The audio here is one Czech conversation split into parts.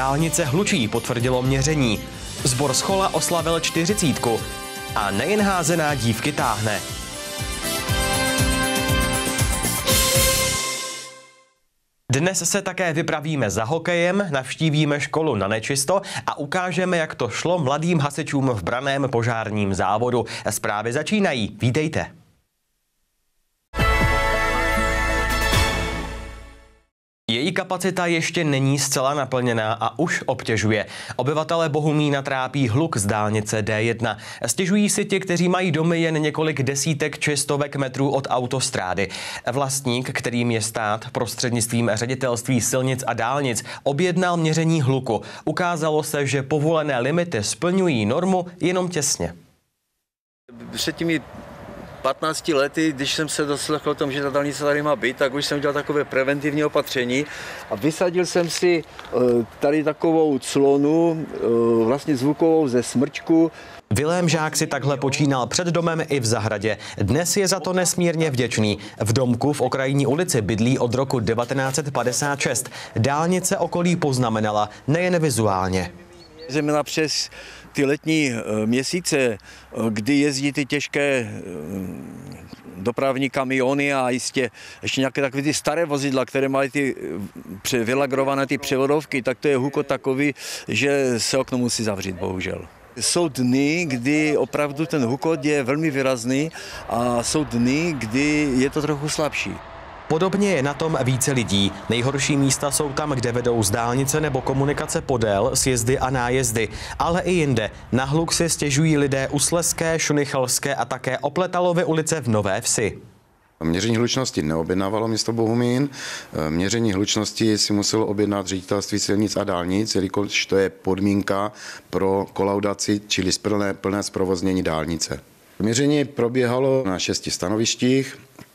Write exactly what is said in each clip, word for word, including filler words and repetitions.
dálnice hlučí, potvrdilo měření. Sbor Schola oslavil čtyřicítku. A nejen házená dívky táhne. Dnes se také vypravíme za hokejem, navštívíme školu na nečisto a ukážeme, jak to šlo mladým hasičům v branném požárním závodu. Zprávy začínají. Vítejte. Její kapacita ještě není zcela naplněná a už obtěžuje. Obyvatele Bohumína trápí hluk z dálnice D jedna. Stěžují si ti, kteří mají domy jen několik desítek či stovek metrů od autostrády. Vlastník, kterým je stát, prostřednictvím Ředitelství silnic a dálnic objednal měření hluku. Ukázalo se, že povolené limity splňují normu jenom těsně. Před těmi patnácti lety, když jsem se doslechl o tom, že ta dálnice tady má být, tak už jsem dělal takové preventivní opatření a vysadil jsem si tady takovou clonu, vlastně zvukovou ze smrčku. Vilém Žák si takhle počínal před domem i v zahradě. Dnes je za to nesmírně vděčný. V domku v Okrajní ulici bydlí od roku devatenáct set padesát šest. Dálnice okolí poznamenala nejen vizuálně. Zejména přes ty letní měsíce, kdy jezdí ty těžké dopravní kamiony a jistě ještě nějaké takové ty staré vozidla, které mají ty vylagrované ty převodovky, tak to je hukot takový, že se okno musí zavřít, bohužel. Jsou dny, kdy opravdu ten hukot je velmi výrazný a jsou dny, kdy je to trochu slabší. Podobně je na tom více lidí. Nejhorší místa jsou tam, kde vedou z dálnice nebo komunikace podél, sjezdy a nájezdy. Ale i jinde. Na hluk si stěžují lidé u Slezské, Šunychalské a také Opletalovy ulice v Nové Vsi. Měření hlučnosti neobjednávalo město Bohumín. Měření hlučnosti si muselo objednat Ředitelství silnic a dálnic, jelikož to je podmínka pro kolaudaci, čili plné, plné zprovoznění dálnice. Měření probíhalo na šesti stanovištích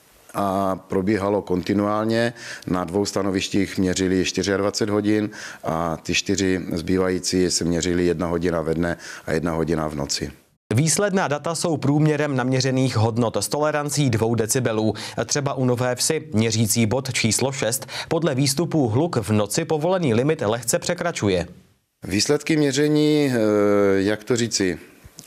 a probíhalo kontinuálně. Na dvou stanovištích měřili dvacet čtyři hodin a ty čtyři zbývající se měřili jedna hodina ve dne a jedna hodina v noci. Výsledná data jsou průměrem naměřených hodnot s tolerancí dvou decibelů. Třeba u Nové Vsi měřící bod číslo šest podle výstupů hluk v noci povolený limit lehce překračuje. Výsledky měření, jak to říci,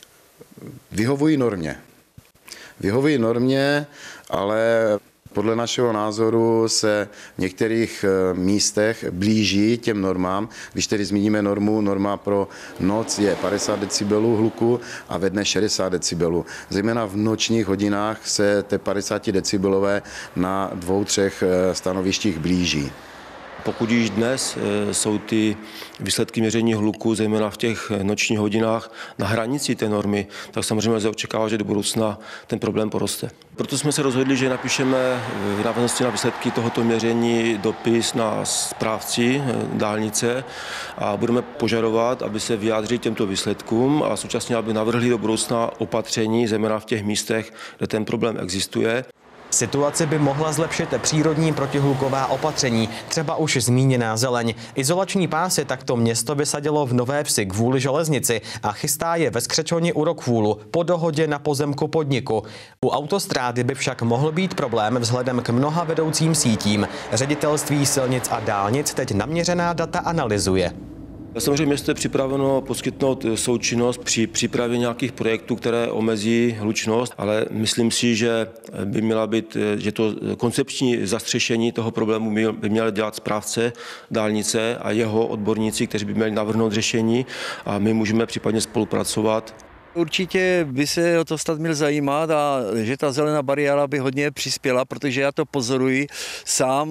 vyhovují normě. Vyhovují normě, ale podle našeho názoru se v některých místech blíží těm normám. Když tedy zmíníme normu, norma pro noc je padesát decibelů hluku a ve dne šedesát decibelů. Zejména v nočních hodinách se té padesát decibelové na dvou, třech stanovištích blíží. Pokud již dnes jsou ty výsledky měření hluku, zejména v těch nočních hodinách, na hranici té normy, tak samozřejmě lze očekávat, že do budoucna ten problém poroste. Proto jsme se rozhodli, že napíšeme v návaznosti na výsledky tohoto měření dopis na správci dálnice a budeme požadovat, aby se vyjádřili těmto výsledkům a současně, aby navrhli do budoucna opatření, zejména v těch místech, kde ten problém existuje. Situaci by mohla zlepšit přírodní protihluková opatření, třeba už zmíněná zeleň. Izolační pásy takto město vysadilo v Nové Vsi kvůli železnici a chystá je ve Skřečoni u Rockwoolu po dohodě na pozemku podniku. U autostrády by však mohl být problém vzhledem k mnoha vedoucím sítím. Ředitelství silnic a dálnic teď naměřená data analyzuje. Samozřejmě město je připraveno poskytnout součinnost při přípravě nějakých projektů, které omezí hlučnost, ale myslím si, že by měla být, že to koncepční zastřešení toho problému by měl dělat správce dálnice a jeho odborníci, kteří by měli navrhnout řešení a my můžeme případně spolupracovat. Určitě by se o to stát měl zajímat a že ta zelená bariéra by hodně přispěla, protože já to pozoruji sám,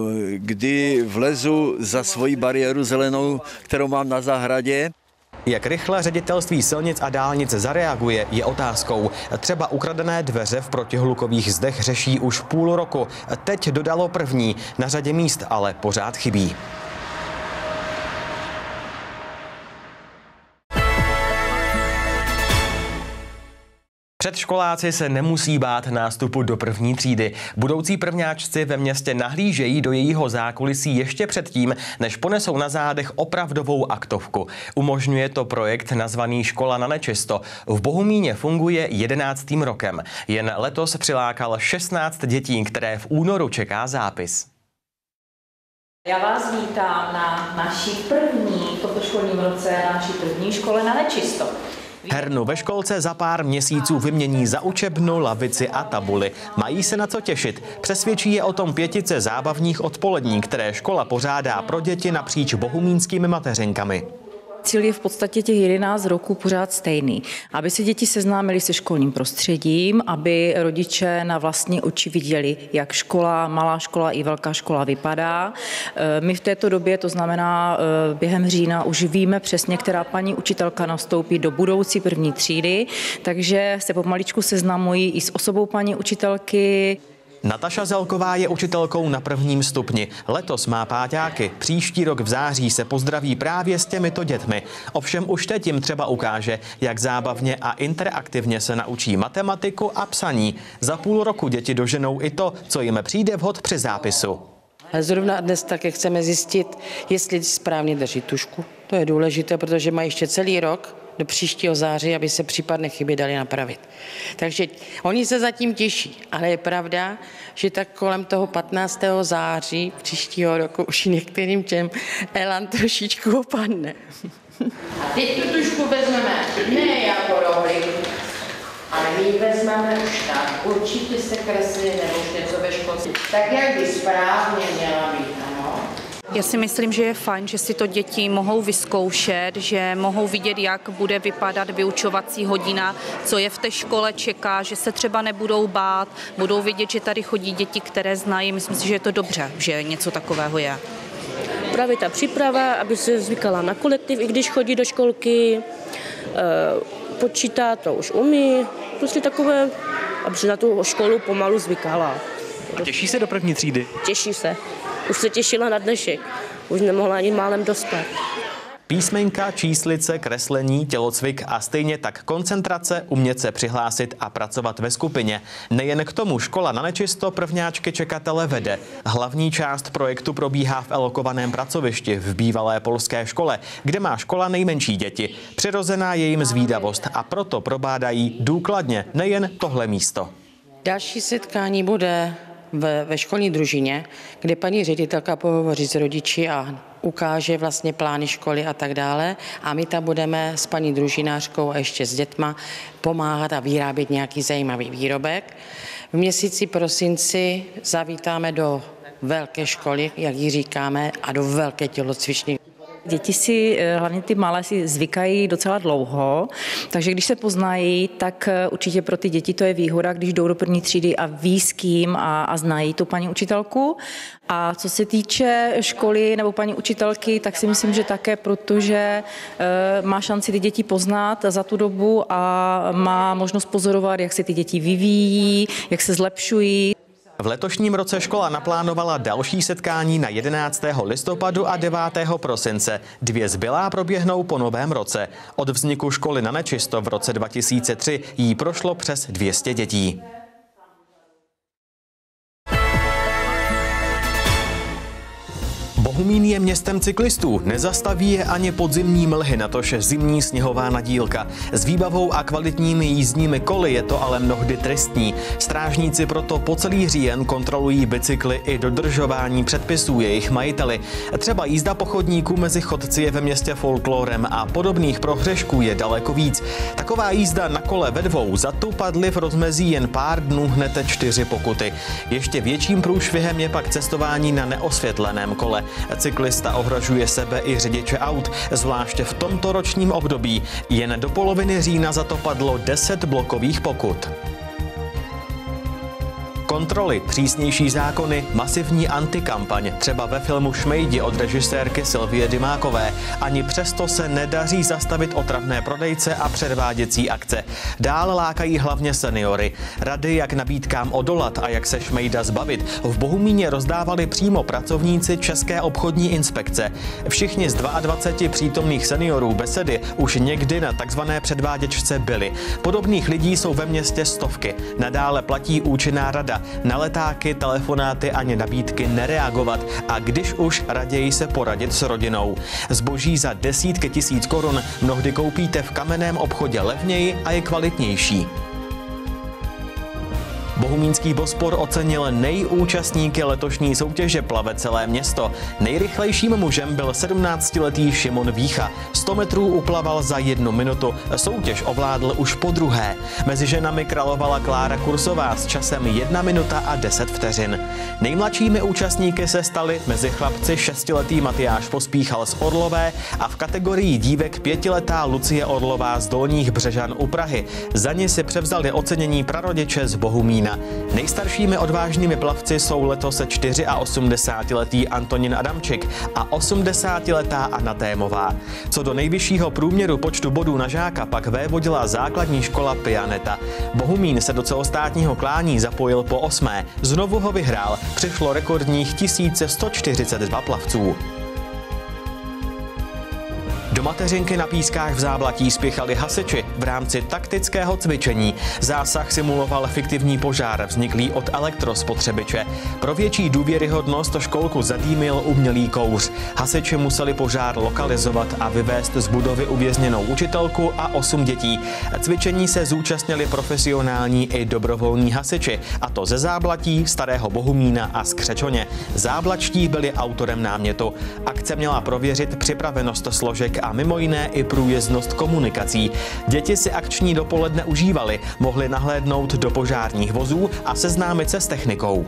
kdy vlezu za svoji bariéru zelenou, kterou mám na zahradě. Jak rychle Ředitelství silnic a dálnic zareaguje, je otázkou. Třeba ukradené dveře v protihlukových zdech řeší už půl roku. Teď dodalo první, na řadě míst ale pořád chybí. Předškoláci se nemusí bát nástupu do první třídy. Budoucí prvňáčci ve městě nahlížejí do jejího zákulisí ještě předtím, než ponesou na zádech opravdovou aktovku. Umožňuje to projekt nazvaný Škola na nečisto. V Bohumíně funguje jedenáctým rokem. Jen letos přilákal šestnáct dětí, které v únoru čeká zápis. Já vás vítám na naší první, v tomto školním roce, na naší první škole na Nečisto. Hernu ve školce za pár měsíců vymění za učebnu, lavici a tabuli. Mají se na co těšit. Přesvědčí je o tom pětice zábavních odpolední, které škola pořádá pro děti napříč bohumínskými mateřinkami. Cíl je v podstatě těch jedenáct roků pořád stejný. Aby se děti seznámili se školním prostředím, aby rodiče na vlastní oči viděli, jak škola, malá škola i velká škola vypadá. My v této době, to znamená během října, už víme přesně, která paní učitelka nastoupí do budoucí první třídy, takže se pomaličku seznamují i s osobou paní učitelky. Nataša Zelková je učitelkou na prvním stupni. Letos má páťáky. Příští rok v září se pozdraví právě s těmito dětmi. Ovšem už teď jim třeba ukáže, jak zábavně a interaktivně se naučí matematiku a psaní. Za půl roku děti doženou i to, co jim přijde vhod při zápisu. Zrovna dnes také chceme zjistit, jestli správně drží tužku. To je důležité, protože mají ještě celý rok do příštího září, aby se případné chyby dali napravit. Takže oni se zatím těší, ale je pravda, že tak kolem toho patnáctého září příštího roku už některým těm elan trošičku opadne. A teď tu tužku vezmeme ne jako rohlík, ale my ji vezmeme už tak. Určitě se kreslí nebo už něco ve školce. Tak jak by správně měla být, ano. Já si myslím, že je fajn, že si to děti mohou vyzkoušet, že mohou vidět, jak bude vypadat vyučovací hodina, co je v té škole čeká, že se třeba nebudou bát, budou vidět, že tady chodí děti, které znají. Myslím si, že je to dobře, že něco takového je. Právě ta příprava, aby se zvykala na kolektiv, i když chodí do školky, počítá, to už umí, prostě takové, aby se na tu školu pomalu zvykala. A těší se do první třídy? Těší se. Už se těšila na dnešek. Už nemohla ani málem dostat. Písmenka, číslice, kreslení, tělocvik a stejně tak koncentrace, umět se přihlásit a pracovat ve skupině. Nejen k tomu škola na Nečisto prvňáčky čekatele vede. Hlavní část projektu probíhá v elokovaném pracovišti v bývalé polské škole, kde má škola nejmenší děti. Přirozená je jim zvídavost a proto probádají důkladně nejen tohle místo. Další setkání bude ve, ve školní družině, kde paní ředitelka pohovoří s rodiči a ukáže vlastně plány školy a tak dále. A my tam budeme s paní družinářkou a ještě s dětma pomáhat a vyrábět nějaký zajímavý výrobek. V měsíci prosinci zavítáme do velké školy, jak ji říkáme, a do velké tělocvičny. Děti si, hlavně ty malé, si zvykají docela dlouho, takže když se poznají, tak určitě pro ty děti to je výhoda, když jdou do první třídy a ví s kým a, a znají tu paní učitelku. A co se týče školy nebo paní učitelky, tak si myslím, že také, protože e, má šanci ty děti poznat za tu dobu a má možnost pozorovat, jak se ty děti vyvíjí, jak se zlepšují. V letošním roce škola naplánovala další setkání na jedenáctého listopadu a devátého prosince. Dvě zbylá proběhnou po novém roce. Od vzniku školy na Nečisto v roce dva tisíce tři jí prošlo přes dvě stě dětí. Bohumín je městem cyklistů, nezastaví je ani podzimní mlhy, natož zimní sněhová nadílka. S výbavou a kvalitními jízdními koly je to ale mnohdy tristní. Strážníci proto po celý říjen kontrolují bicykly i dodržování předpisů jejich majiteli. Třeba jízda po chodníku mezi chodci je ve městě folklorem a podobných prohřešků je daleko víc. Taková jízda na kole ve dvou, za tu padly v rozmezí jen pár dnů hned čtyři pokuty. Ještě větším průšvihem je pak cestování na neosvětleném kole. Cyklista ohrožuje sebe i řidiče aut, zvláště v tomto ročním období. Jen do poloviny října za to padlo deset blokových pokut. Kontroly, přísnější zákony, masivní antikampaň, třeba ve filmu Šmejdi od režisérky Sylvie Dymákové. Ani přesto se nedaří zastavit otravné prodejce a předváděcí akce. Dál lákají hlavně seniory. Rady, jak nabídkám odolat a jak se šmejda zbavit, v Bohumíně rozdávali přímo pracovníci České obchodní inspekce. Všichni z dvaceti dvou přítomných seniorů besedy už někdy na takzvané předváděčce byli. Podobných lidí jsou ve městě stovky. Nadále platí účinná rada. Na letáky, telefonáty ani nabídky nereagovat a když už, raději se poradit s rodinou. Zboží za desítky tisíc korun mnohdy koupíte v kamenném obchodě levněji a je kvalitnější. Bohumínský Bospor ocenil nejúčastníky letošní soutěže Plave celé město. Nejrychlejším mužem byl sedmnáctiletý Šimon Vícha. sto metrů uplaval za jednu minutu. Soutěž ovládl už po druhé. Mezi ženami královala Klára Kursová s časem jedna minuta a deset vteřin. Nejmladšími účastníky se stali mezi chlapci šestiletý Matyáš Pospíchal z Orlové a v kategorii dívek pětiletá Lucie Orlová z Dolních Břežan u Prahy. Za ní si převzali ocenění prarodiče z Bohumína. Nejstaršími odvážnými plavci jsou letos osmdesátičtyřletý Antonín Adamčik a osmdesátiletá Anna Témová. Co do nejvyššího průměru počtu bodů na žáka pak vévodila základní škola Pianeta. Bohumín se do celostátního klání zapojil po osmé. Znovu ho vyhrál. Přišlo rekordních tisíc sto čtyřicet dva plavců. Do mateřinky na Pískách v Záblatí spěchali hasiči v rámci taktického cvičení. Zásah simuloval fiktivní požár vzniklý od elektrospotřebiče. Pro větší důvěryhodnost školku zadýmil umělý kouř. Hasiči museli požár lokalizovat a vyvést z budovy uvězněnou učitelku a osm dětí. Cvičení se zúčastnili profesionální i dobrovolní hasiči, a to ze Záblatí, Starého Bohumína a z Křečoně. Záblačtí byli autorem námětu. Akce měla prověřit připravenost složek a mimo jiné i průjezdnost komunikací. Děti si akční dopoledne užívali, mohli nahlédnout do požárních vozů a seznámit se s technikou.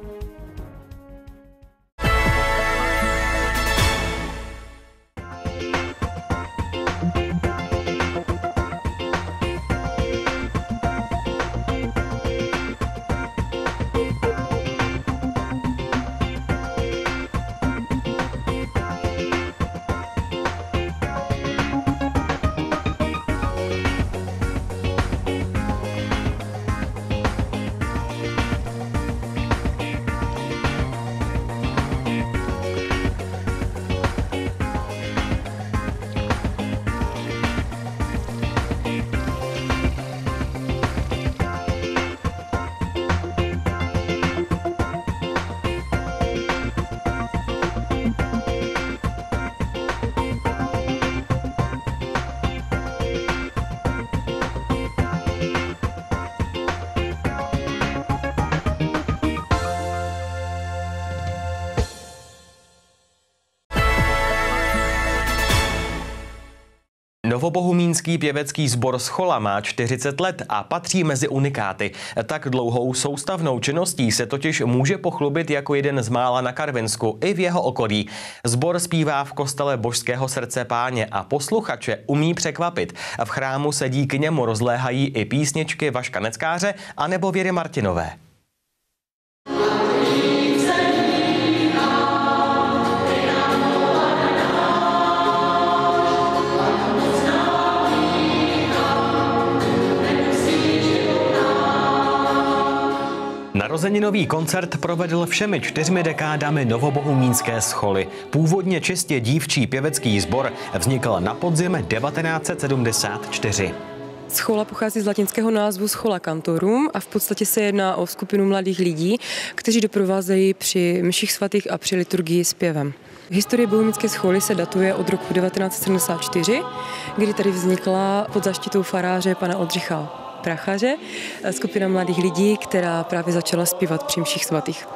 Novobohumínský pěvecký sbor Schola má čtyřicet let a patří mezi unikáty. Tak dlouhou soustavnou činností se totiž může pochlubit jako jeden z mála na Karvinsku i v jeho okolí. Sbor zpívá v kostele Božského srdce Páně a posluchače umí překvapit. V chrámu se díky němu rozléhají i písničky Vaška Neckáře anebo Věry Martinové. Narozeninový koncert provedl všemi čtyřmi dekádami novobohumínské Scholy. Původně čistě dívčí pěvecký sbor vznikl na podzim devatenáct set sedmdesát čtyři. Schola pochází z latinského názvu Schola Cantorum a v podstatě se jedná o skupinu mladých lidí, kteří doprovázejí při mších svatých a při liturgii zpěvem. Historie bohumínské scholy se datuje od roku devatenáct set sedmdesát čtyři, kdy tady vznikla pod záštitou faráře pana Oldřicha Prachaře skupina mladých lidí, která právě začala zpívat při mších svatých.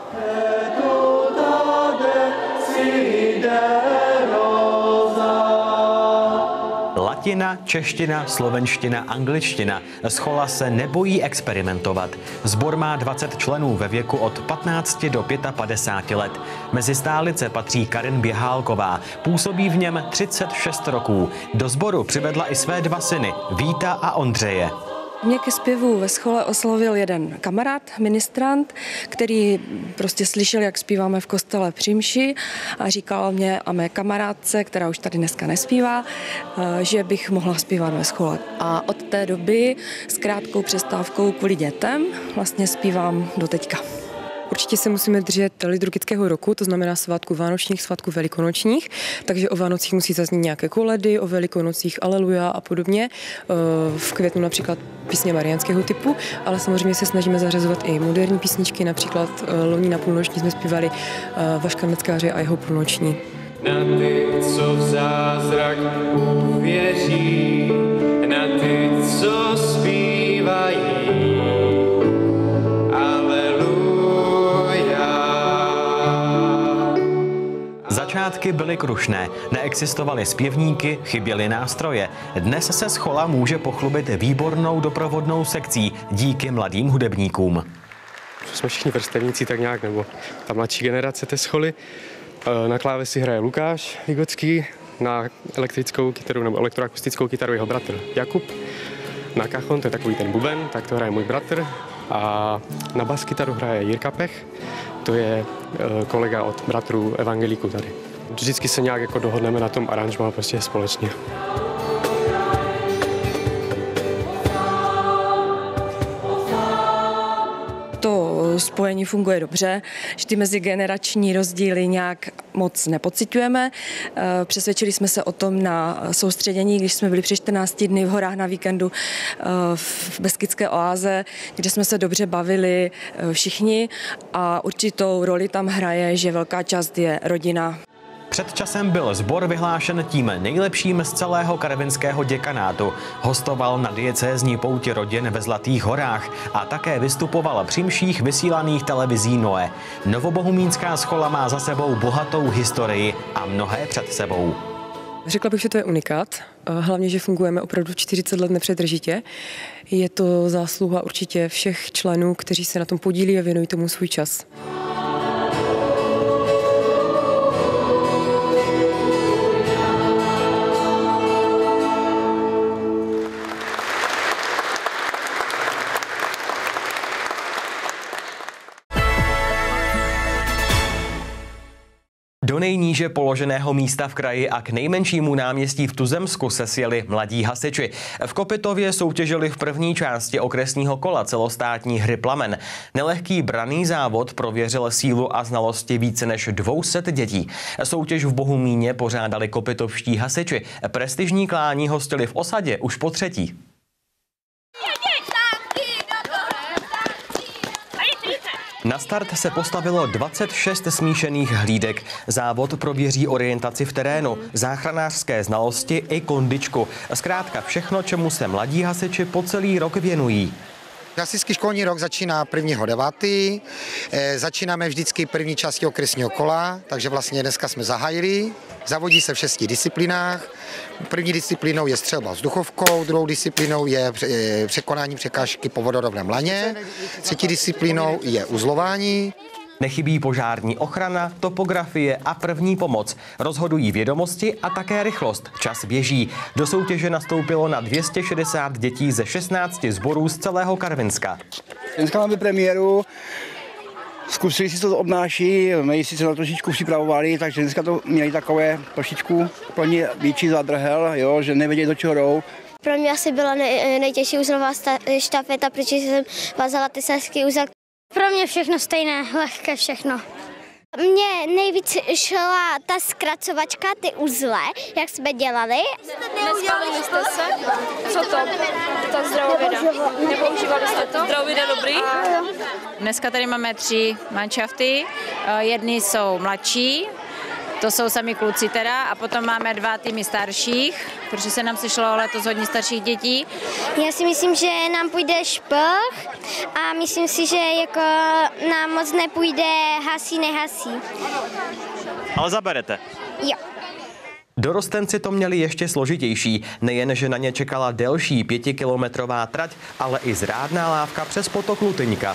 Latina, čeština, slovenština, angličtina. Schola se nebojí experimentovat. Sbor má dvacet členů ve věku od patnácti do padesát pěti let. Mezi stálice patří Karin Běhálková. Působí v něm třicet šest roků. Do sboru přivedla i své dva syny, Víta a Ondřeje. Mě ke zpěvu ve Schole oslovil jeden kamarád, ministrant, který prostě slyšel, jak zpíváme v kostele při mši a říkal mě a mé kamarádce, která už tady dneska nespívá, že bych mohla zpívat ve Schole. A od té doby s krátkou přestávkou kvůli dětem vlastně zpívám do teďka. Určitě se musíme držet liturgického roku, to znamená svátku vánočních, svátku velikonočních, takže o Vánocích musí zaznít nějaké koledy, o velikonocích aleluja a podobně. V květnu například písně mariánského typu, ale samozřejmě se snažíme zařazovat i moderní písničky, například loni na půlnoční jsme zpívali Vaška Neckáře a jeho půlnoční. Na ty, co v zázrak uvěří, na ty, co zpívají a Začátky byly krušné, neexistovaly zpěvníky, chyběly nástroje. Dnes se Schola může pochlubit výbornou doprovodnou sekcí díky mladým hudebníkům. Jsme všichni vrstevníci tak nějak, nebo ta mladší generace té Scholy. Na klávesi hraje Lukáš Vygocký, na elektrickou kytaru nebo elektroakustickou kytaru jeho bratr Jakub. Na kachon, to je takový ten buben, tak to hraje můj bratr. A na bas kytaru hraje Jirka Pech, to je kolega od bratru Evangelíku tady. Vždycky se nějak jako dohodneme na tom aranžmá prostě společně. To spojení funguje dobře, že ty mezigenerační rozdíly nějak moc nepociťujeme. Přesvědčili jsme se o tom na soustředění, když jsme byli při čtrnácti dny v horách na víkendu v Beskydské oáze, kde jsme se dobře bavili všichni a určitou roli tam hraje, že velká část je rodina. Před časem byl sbor vyhlášen tím nejlepším z celého karvinského děkanátu. Hostoval na diecézní pouti rodin ve Zlatých horách a také vystupoval při mších vysílaných televizí Noe. Novobohumínská Schola má za sebou bohatou historii a mnohé před sebou. Řekla bych, že to je unikát, hlavně, že fungujeme opravdu čtyřicet let nepřetržitě. Je to zásluha určitě všech členů, kteří se na tom podílí a věnují tomu svůj čas. Do nejníže položeného místa v kraji a k nejmenšímu náměstí v Tuzemsku se sjeli mladí hasiči. V Kopitově soutěžili v první části okresního kola celostátní hry Plamen. Nelehký branný závod prověřil sílu a znalosti více než dvě stě dětí. Soutěž v Bohumíně pořádali kopitovští hasiči. Prestižní klání hostili v osadě už po třetí. Na start se postavilo dvacet šest smíšených hlídek. Závod prověří orientaci v terénu, záchranářské znalosti i kondičku. Zkrátka všechno, čemu se mladí hasiči po celý rok věnují. Hasičský školní rok začíná prvního devátého Začínáme vždycky první části okresního kola, takže vlastně dneska jsme zahájili. Zavodí se v šesti disciplínách. První disciplínou je střelba vzduchovkou, druhou disciplínou je překonání překážky po vodorovném laně, třetí disciplínou je uzlování. Nechybí požární ochrana, topografie a první pomoc. Rozhodují vědomosti a také rychlost. Čas běží. Do soutěže nastoupilo na dvě stě šedesát dětí ze šestnácti sborů z celého Karvinska. Dneska máme premiéru. Zkusili si to obnáší, my si se na trošičku připravovali, takže dneska to měli takové trošičku plně větší zadrhel, jo, že nevěděli, do čeho jdou. Pro mě asi byla nej, nejtěžší uzlová štafeta, protože jsem vázala tesařský úzel. Pro mě všechno stejné, lehké všechno. Mně nejvíc šla ta zkracovačka, ty uzle, jak jsme dělali. Nespalili jste se? Co to? Tak Zdravovida. Nepoužívali jste to? Zdravovida dobrý. Dneska tady máme tři manšafty, jedni jsou mladší, to jsou sami kluci teda, a potom máme dva týmy starších, protože se nám sešlo letos hodně starších dětí. Já si myslím, že nám půjde šplh a myslím si, že jako nám moc nepůjde hasí, nehasí. Ale zaberete? Jo. Dorostenci to měli ještě složitější. Nejen, že na ně čekala delší pětikilometrová trať, ale i zrádná lávka přes potok Lutyňka.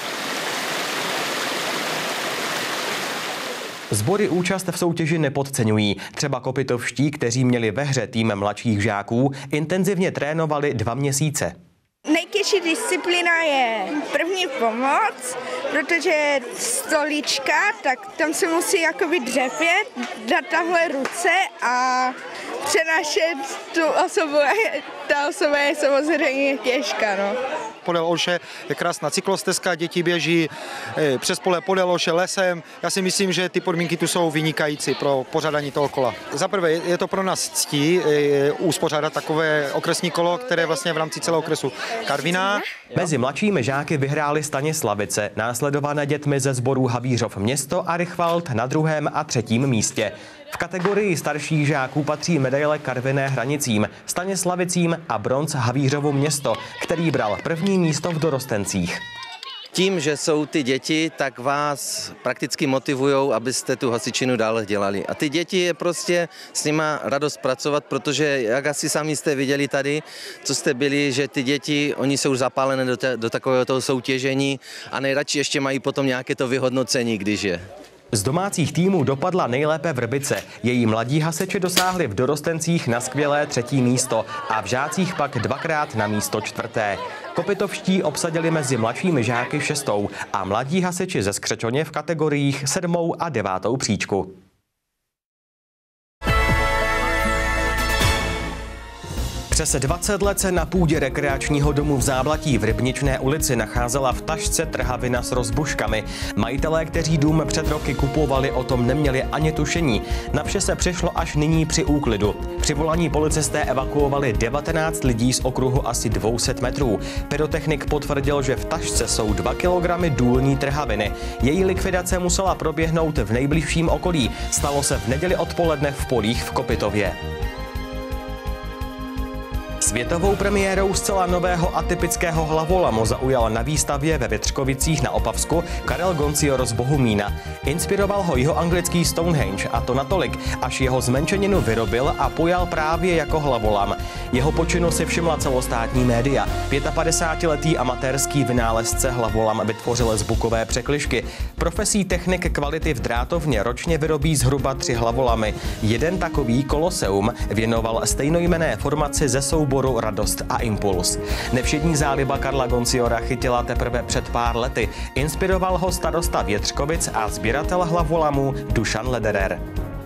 Sbory účast v soutěži nepodceňují. Třeba kopitovští, kteří měli ve hře tým mladších žáků, intenzivně trénovali dva měsíce. Nejtěžší disciplína je první pomoc, protože stolička, tak tam se musí jakoby dřepět, dát tahle ruce a přenášet tu osobu. Ta osoba je samozřejmě těžká, no. Podél Olše je krásná cyklostezka, děti běží přes pole podél Olše lesem. Já si myslím, že ty podmínky tu jsou vynikající pro pořádání toho kola. Za prvé je to pro nás ctí uspořádat takové okresní kolo, které vlastně v rámci celého okresu Karviná. Mezi mladšími žáky vyhrály Stanislavice, následované dětmi ze sborů Havířov město a Rychvald na druhém a třetím místě. V kategorii starších žáků patří medaile Karviné Hranicím, Stanislavicím a bronz Havířovu město, který bral první místo v dorostencích. tím, že jsou ty děti, tak vás prakticky motivují, abyste tu hasičinu dále dělali. A ty děti je prostě s nima radost pracovat, protože jak asi sami jste viděli tady, co jste byli, že ty děti, oni jsou zapálené do, te, do takového toho soutěžení a nejradši ještě mají potom nějaké to vyhodnocení, když je. Z domácích týmů dopadla nejlépe Vrbice. Její mladí hasiči dosáhli v dorostencích na skvělé třetí místo a v žácích pak dvakrát na místo čtvrté. Kopitovští obsadili mezi mladšími žáky šestou a mladí hasiči ze Skřečoně v kategoriích sedmou a devátou příčku. Přes dvacet let se na půdě rekreačního domu v Záblatí v Rybničné ulici nacházela v tašce trhavina s rozbuškami. Majitelé, kteří dům před roky kupovali, o tom neměli ani tušení. Na vše se přišlo až nyní při úklidu. Při volání policisté evakuovali devatenáct lidí z okruhu asi dvě stě metrů. Pyrotechnik potvrdil, že v tašce jsou dva kilogramy důlní trhaviny. Její likvidace musela proběhnout v nejbližším okolí. Stalo se v neděli odpoledne v Polích v Kopitově. Světovou premiérou zcela nového atypického hlavolamu zaujal na výstavě ve Větřkovicích na Opavsku Karel Goncior z Bohumína. Inspiroval ho jihoanglický Stonehenge, a to natolik, až jeho zmenšeninu vyrobil a pojal právě jako hlavolam. Jeho počinu si všimla celostátní média. pětapadesátiletý amatérský vynálezce hlavolam vytvořil zvukové překližky. Profesí technik kvality v drátovně ročně vyrobí zhruba tři hlavolamy. Jeden takový Koloseum věnoval stejnojmenné formaci ze souboru Radost a Impuls. Nevšední záliba Karla Gonciora chytila teprve před pár lety. Inspiroval ho starosta Větřkovic a sběratel hlavolamů Dušan Lederer.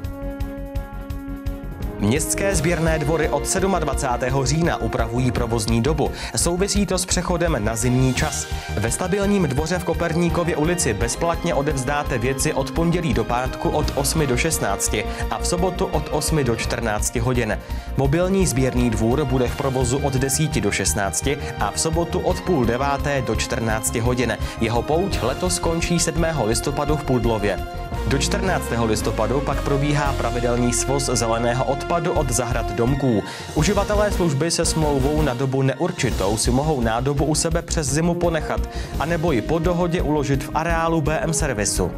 Městské sběrné dvory od dvacátého sedmého října upravují provozní dobu. Souvisí to s přechodem na zimní čas. Ve stabilním dvoře v Koperníkově ulici bezplatně odevzdáte věci od pondělí do pátku od osmi do šestnácti a v sobotu od osmi do čtrnácti hodin. Mobilní sběrný dvůr bude v provozu od desíti do šestnácti a v sobotu od půl deváté do čtrnácti hodin. Jeho pouť letos končí sedmého listopadu v Pudlově. Do čtrnáctého listopadu pak probíhá pravidelný svoz zeleného odpadu od zahrad domků. Uživatelé služby se smlouvou na dobu neurčitou si mohou nádobu u sebe přes zimu ponechat, anebo ji po dohodě uložit v areálu bé em servisu.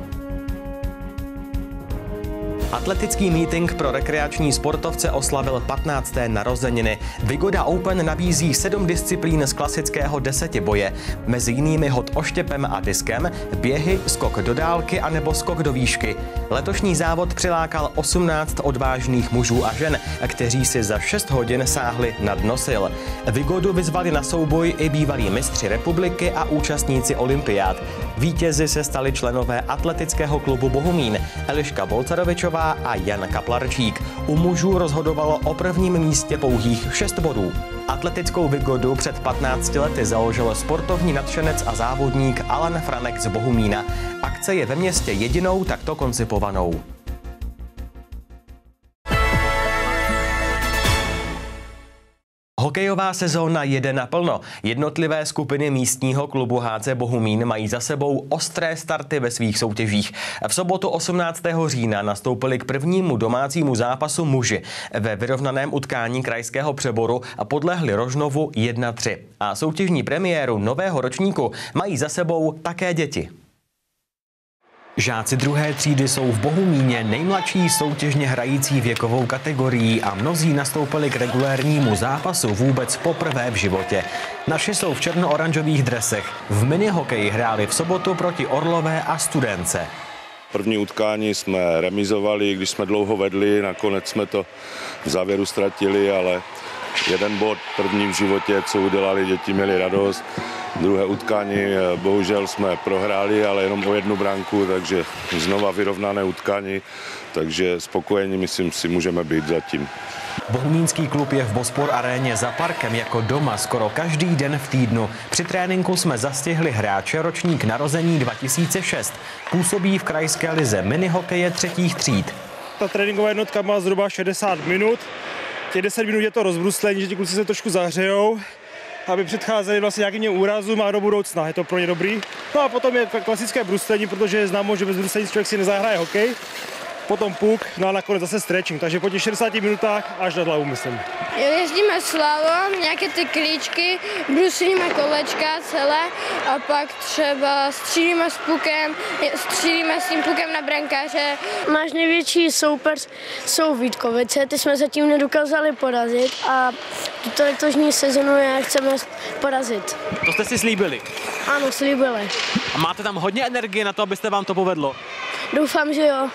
Atletický meeting pro rekreační sportovce oslavil patnácté narozeniny. Vigoda Open nabízí sedm disciplín z klasického desetiboje, mezi jinými hod oštěpem a diskem, běhy, skok do dálky a nebo skok do výšky. Letošní závod přilákal osmnáct odvážných mužů a žen, kteří si za šest hodin sáhli na dno sil. Vigodu vyzvali na souboj i bývalí mistři republiky a účastníci olympiád. Vítězi se stali členové atletického klubu Bohumín, Eliška Bolcarovičová a Jan Kaplarčík. U mužů rozhodovalo o prvním místě pouhých šest bodů. Atletickou Vigodu před patnácti lety založil sportovní nadšenec a závodník Alan Franek z Bohumína. Akce je ve městě jedinou takto koncipovanou. Hokejová sezóna jede naplno. Jednotlivé skupiny místního klubu há cé Bohumín mají za sebou ostré starty ve svých soutěžích. V sobotu osmnáctého října nastoupili k prvnímu domácímu zápasu muži. Ve vyrovnaném utkání krajského přeboru a podlehli Rožnovu jedna tři. A soutěžní premiéru nového ročníku mají za sebou také děti. Žáci druhé třídy jsou v Bohumíně nejmladší soutěžně hrající věkovou kategorií a mnozí nastoupili k regulérnímu zápasu vůbec poprvé v životě. Naši jsou v černo-oranžových dresech. V minihokeji hráli v sobotu proti Orlové a Studence. První utkání jsme remizovali, když jsme dlouho vedli, nakonec jsme to v závěru ztratili, ale jeden bod první v životě, co udělali, děti měli radost. Druhé utkání bohužel jsme prohráli, ale jenom o jednu branku, takže znova vyrovnané utkání, takže spokojení, myslím si, můžeme být zatím. Bohumínský klub je v Bospor aréně za parkem jako doma skoro každý den v týdnu. Při tréninku jsme zastihli hráče ročník narození dva tisíce šest. Působí v krajské lize minihokeje třetích tříd. Ta tréninková jednotka má zhruba šedesát minut. Těch deset minut je to rozbruslení, že ti kluci se trošku zahřejou, aby předcházeli vlastně nějakým úrazům a do budoucna. Je to pro ně dobrý. No a potom je klasické bruslení, protože je známo, že bez bruslení člověk si nezahraje hokej. potom puk, no a nakonec zase stretching, takže po těch šedesáti minutách až na hlavu, myslím. Jezdíme slalom, nějaké ty klíčky, bruslíme kolečka celé a pak třeba střílíme s pukem, střílíme s tím pukem na brankáře. Náš největší soupeř jsou Vítkovice, ty jsme zatím nedokázali porazit a tuto letošní sezonu je chceme porazit. To jste si slíbili? Ano, slíbili. A máte tam hodně energie na to, abyste vám to povedlo? Doufám, že jo.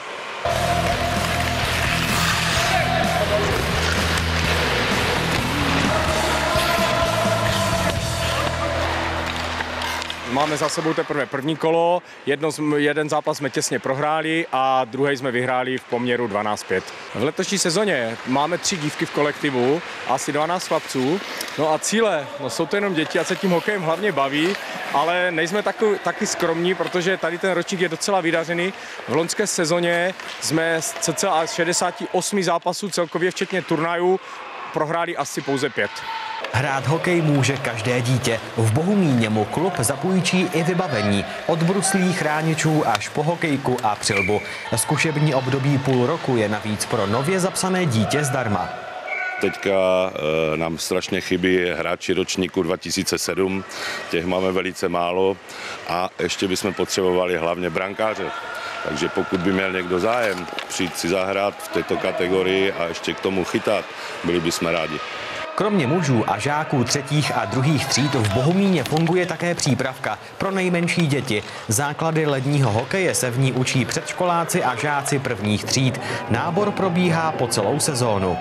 Máme za sebou teprve první kolo, jedno, jeden zápas jsme těsně prohráli a druhý jsme vyhráli v poměru dvanáct pět. V letošní sezóně máme tři dívky v kolektivu, asi dvanáct chlapců. No a cíle, no jsou to jenom děti a se tím hokejem hlavně baví, ale nejsme taky, taky skromní, protože tady ten ročník je docela vydařený. V loňské sezóně jsme z cca šedesáti osmi zápasů celkově včetně turnajů prohráli asi pouze pět. Hrát hokej může každé dítě. V Bohumíně mu klub zapůjčí i vybavení. Od bruslí, chráničů až po hokejku a přilbu. Zkušební období půl roku je navíc pro nově zapsané dítě zdarma. Teďka e, nám strašně chybí hráči ročníku dva tisíce sedm, těch máme velice málo a ještě bychom potřebovali hlavně brankáře. Takže pokud by měl někdo zájem přijít si zahrát v této kategorii a ještě k tomu chytat, byli bychom rádi. Kromě mužů a žáků třetích a druhých tříd v Bohumíně funguje také přípravka pro nejmenší děti. Základy ledního hokeje se v ní učí předškoláci a žáci prvních tříd. Nábor probíhá po celou sezónu.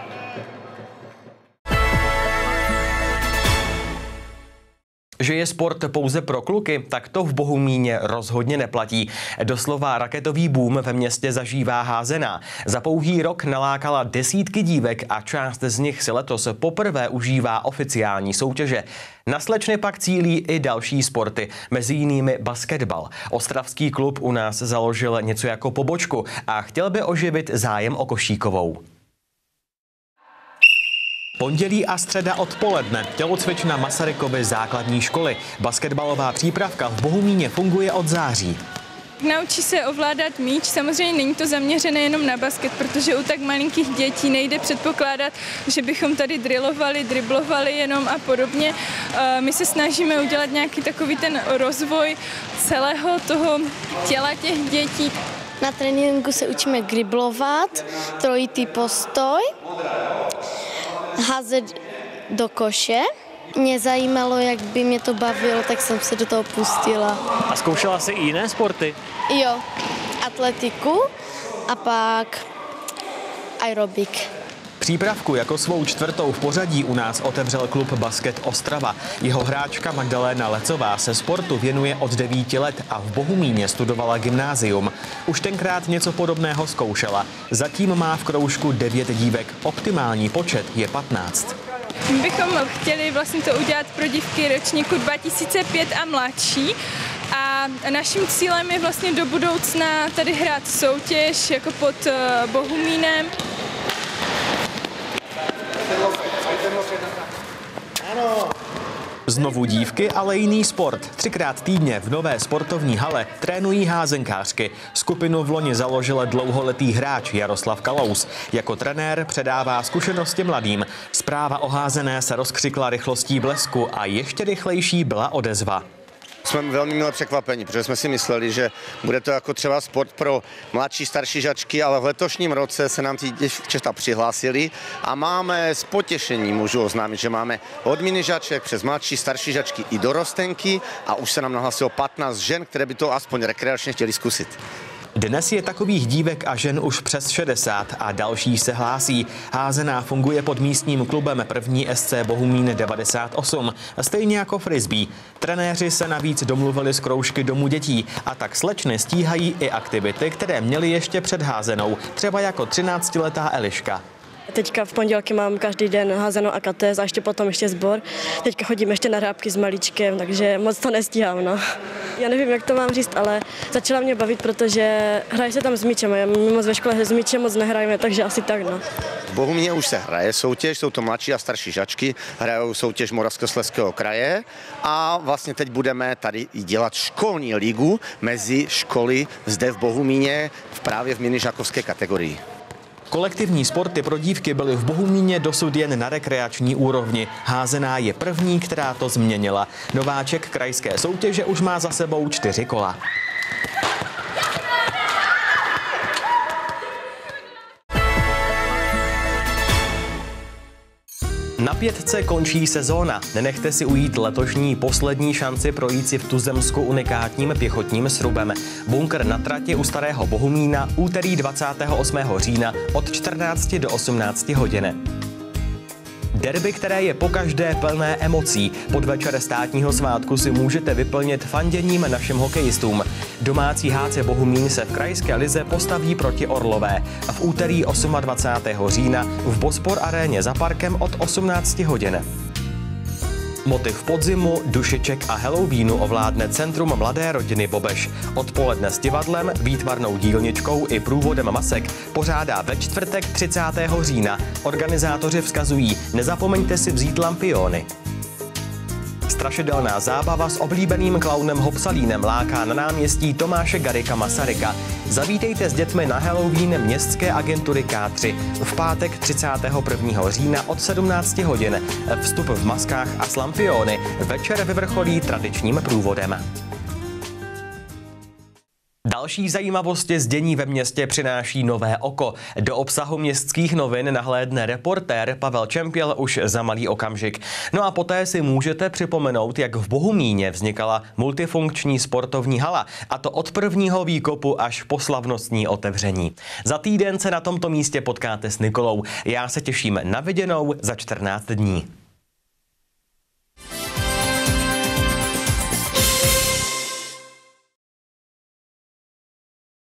Že je sport pouze pro kluky, tak to v Bohumíně rozhodně neplatí. Doslova raketový boom ve městě zažívá házená. Za pouhý rok nalákala desítky dívek a část z nich si letos poprvé užívá oficiální soutěže. Na slečny pak cílí i další sporty, mezi jinými basketbal. Ostravský klub u nás založil něco jako pobočku a chtěl by oživit zájem o košíkovou. Pondělí a středa odpoledne, tělocvična Masarykovy základní školy. Basketbalová přípravka v Bohumíně funguje od září. Naučí se ovládat míč, samozřejmě není to zaměřené jenom na basket, protože u tak malinkých dětí nejde předpokládat, že bychom tady drillovali, driblovali jenom a podobně. My se snažíme udělat nějaký takový ten rozvoj celého toho těla těch dětí. Na tréninku se učíme driblovat, trojitý postoj, házet do koše. Mě zajímalo, jak by mě to bavilo, tak jsem se do toho pustila. A zkoušela jsi i jiné sporty? Jo, atletiku a pak aerobik. Přípravku jako svou čtvrtou v pořadí u nás otevřel klub Basket Ostrava. Jeho hráčka Magdaléna Lecová se sportu věnuje od devíti let a v Bohumíně studovala gymnázium. Už tenkrát něco podobného zkoušela. Zatím má v kroužku devět dívek. Optimální počet je patnáct. My bychom chtěli vlastně to udělat pro dívky ročníku dva tisíce pět a mladší. A naším cílem je vlastně do budoucna tady hrát soutěž jako pod Bohumínem. Znovu dívky, ale jiný sport. Třikrát týdně v nové sportovní hale trénují házenkářky. Skupinu v loni založil dlouholetý hráč Jaroslav Kalous. Jako trenér předává zkušenosti mladým. Zpráva o házené se rozkřikla rychlostí blesku a ještě rychlejší byla odezva. Jsme velmi milé překvapení, protože jsme si mysleli, že bude to jako třeba sport pro mladší, starší žačky, ale v letošním roce se nám ty děvčata přihlásili a máme s potěšením, můžu oznámit, že máme od mini žaček přes mladší, starší žačky i dorostenky a už se nám nahlásilo patnáct žen, které by to aspoň rekreačně chtěli zkusit. Dnes je takových dívek a žen už přes šedesát a další se hlásí. Házená funguje pod místním klubem první S C Bohumín devadesát osm, stejně jako frisbee. Trenéři se navíc domluvili z kroužky domů dětí a tak slečny stíhají i aktivity, které měly ještě před házenou, třeba jako třináctiletá Eliška. Teďka v pondělky mám každý den házenou a katéz a ještě potom ještě sbor. Teďka chodím ještě na hrábky s malíčkem, takže moc to nestíhám. No. Já nevím, jak to mám říct, ale začala mě bavit, protože hraje se tam s míčem. My moc ve škole s míčem moc nehrajeme, takže asi tak. No. V Bohumíně už se hraje soutěž, jsou to mladší a starší žačky, hrajou soutěž Moravskoslezského kraje a vlastně teď budeme tady dělat školní ligu mezi školy zde v Bohumíně právě v minižákovské kategorii. Kolektivní sporty pro dívky byly v Bohumíně dosud jen na rekreační úrovni. Házená je první, která to změnila. Nováček krajské soutěže už má za sebou čtyři kola. Na pětce končí sezóna. Nenechte si ujít letošní poslední šanci projít si v Tuzemsku unikátním pěchotním srubem. Bunkr na trati u Starého Bohumína úterý dvacátého osmého října od čtrnácti do osmnácti hodin. Derby, které je pokaždé plné emocí. Podvečer státního svátku si můžete vyplnit fanděním našim hokejistům. Domácí H C Bohumín se v krajské lize postaví proti Orlové. V úterý dvacátého osmého října v Bospor aréně za parkem od osmnácti hodin. Motiv podzimu, dušiček a Halloweenu ovládne Centrum mladé rodiny Bobeš. Odpoledne s divadlem, výtvarnou dílničkou i průvodem masek pořádá ve čtvrtek třicátého října. Organizátoři vzkazují, nezapomeňte si vzít lampiony. Strašidelná zábava s oblíbeným klaunem Hopsalínem láká na náměstí Tomáše Garrigua Masaryka. Zavítejte s dětmi na Halloween městské agentury K tři. V pátek třicátého prvního října od sedmnácti hodin. Vstup v maskách a s lampiony. Večer vyvrcholí tradičním průvodem. Další zajímavosti z dění ve městě přináší Nové oko. Do obsahu městských novin nahlédne reportér Pavel Čempěl už za malý okamžik. No a poté si můžete připomenout, jak v Bohumíně vznikala multifunkční sportovní hala, a to od prvního výkopu až po slavnostní otevření. Za týden se na tomto místě potkáte s Nikolou. Já se těším na viděnou za čtrnáct dní.